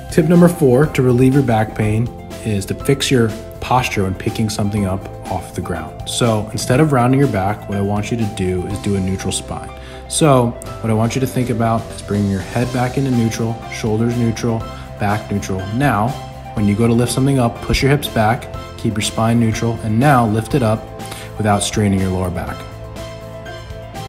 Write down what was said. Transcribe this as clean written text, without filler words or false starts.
Tip number 4 to relieve your back pain is to fix your posture when picking something up off the ground. So instead of rounding your back, what I want you to do is do a neutral spine. So what I want you to think about is bringing your head back into neutral, shoulders neutral, back neutral. Now, when you go to lift something up, push your hips back, keep your spine neutral, and now lift it up without straining your lower back.